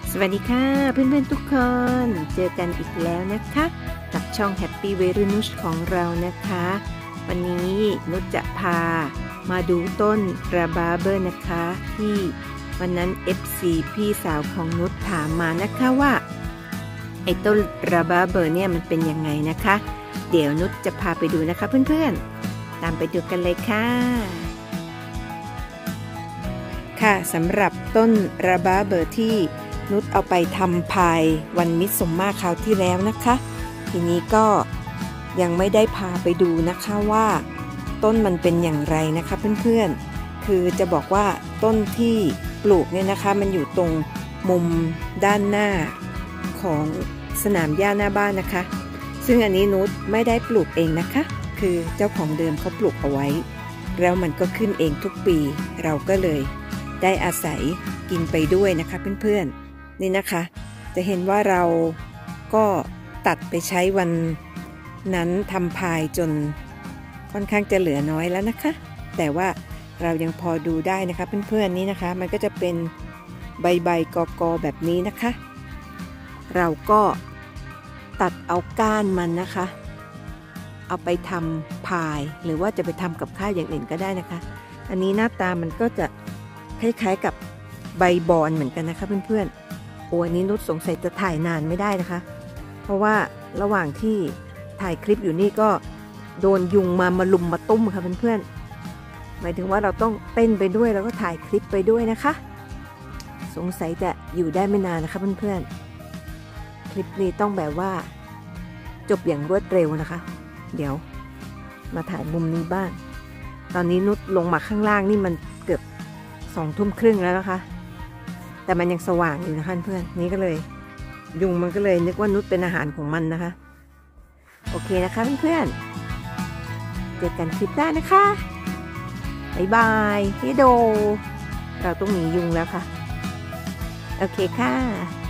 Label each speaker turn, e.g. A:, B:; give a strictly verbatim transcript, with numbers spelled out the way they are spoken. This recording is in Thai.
A: สวัสดีค่ะเพื่อนๆทุกคนเจอกันอีกแล้วนะคะกับช่อง Happy วัยรุ่นนุชของเรานะคะวันนี้นุชจะพามาดูต้นราบาเบอร์นะคะที่วันนั้น เอฟ ซี พี่สาวของนุชถามมานะคะว่าไอ้ต้นราบาเบอร์เนี่ยมันเป็นยังไงนะคะเดี๋ยวนุชจะพาไปดูนะคะเพื่อนๆตามไปดูกันเลยค่ะค่ะสำหรับต้นราบาเบอร์ที่นุชเอาไปทำพายวันมิตรสมมาคราวที่แล้วนะคะทีนี้ก็ยังไม่ได้พาไปดูนะคะว่าต้นมันเป็นอย่างไรนะคะเพื่อนๆคือจะบอกว่าต้นที่ปลูกเนี่ยนะคะมันอยู่ตรงมุมด้านหน้าของสนามหญ้าหน้าบ้านนะคะซึ่งอันนี้นุชไม่ได้ปลูกเองนะคะคือเจ้าของเดิมเขาปลูกเอาไว้แล้วมันก็ขึ้นเองทุกปีเราก็เลยได้อาศัยกินไปด้วยนะคะเพื่อนๆนี่นะคะจะเห็นว่าเราก็ตัดไปใช้วันนั้นทำพายจนค่อนข้างจะเหลือน้อยแล้วนะคะแต่ว่าเรายังพอดูได้นะคะเพื่อนๆนี่นะคะมันก็จะเป็นใบใบกอกอแบบนี้นะคะเราก็ตัดเอาก้านมันนะคะเอาไปทำพายหรือว่าจะไปทำกับข้าวอย่างอื่นก็ได้นะคะอันนี้หน้าตามันก็จะคล้ายๆกับใบบอนเหมือนกันนะคะเพื่อนๆโอ้อันนี้นุชสงสัยจะถ่ายนานไม่ได้นะคะเพราะว่าระหว่างที่ถ่ายคลิปอยู่นี่ก็โดนยุงมามาลุมมาตุ้มค่ะเพื่อนๆหมายถึงว่าเราต้องเต้นไปด้วยแล้วก็ถ่ายคลิปไปด้วยนะคะสงสัยจะอยู่ได้ไม่นานนะคะเพื่อนๆคลิปนี้ต้องแบบว่าจบอย่างรวดเร็วนะคะเดี๋ยวมาถ่ายมุมนี้บ้างตอนนี้นุชลงมาข้างล่างนี่มันเกือบสองทุ่มครึ่งแล้วนะคะแต่มันยังสว่างอยู่นะคะเพื่อนนี่ก็เลยยุงมันก็เลยนึกว่านุชเป็นอาหารของมันนะคะโอเคนะคะเพื่อนๆเจอกันคลิปหน้านะคะบ๊ายบายฮิโดเราต้องหนียุงแล้วค่ะโอเคค่ะ